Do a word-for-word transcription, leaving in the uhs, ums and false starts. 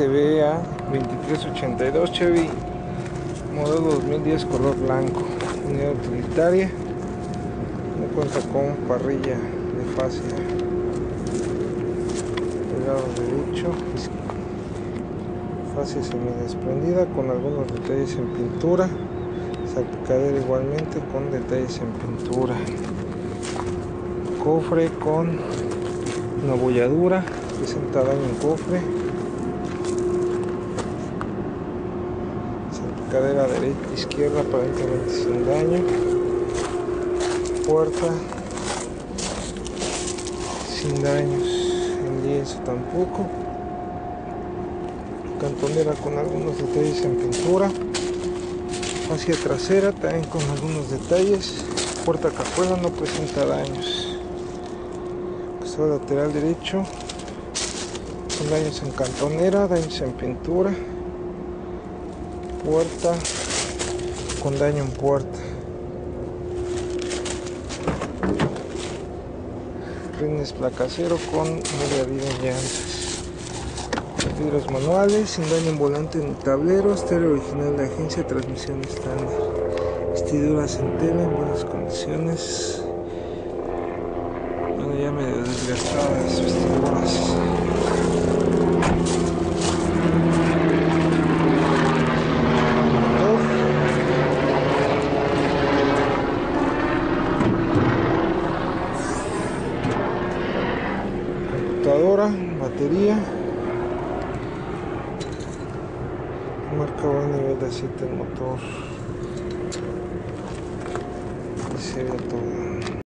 C B A veintitrés ochenta y dos Chevy modelo dos mil diez, color blanco, unidad utilitaria. No cuenta con parrilla de fascia. El lado derecho, fascia semidesprendida con algunos detalles en pintura. Salpicadera igualmente con detalles en pintura. Cofre con una bolladura, presenta daño en cofre. Salpicadera derecha, izquierda, aparentemente sin daño. Puerta sin daños, en lienzo tampoco. Cantonera con algunos detalles en pintura. Fascia trasera también con algunos detalles. Puerta cajuela no presenta daños. Costado lateral derecho con daños en cantonera, daños en pintura. Puerta con daño en puerta. Rines placacero con media vida en llantas. Vidrios manuales, sin daño en volante ni tablero. Estéreo original de agencia, transmisión estándar. Vestiduras en tela en buenas condiciones. Bueno, ya medio desgastadas vestiduras. Computadora, batería. Marca buen nivel de aceite el motor. Y sería todo.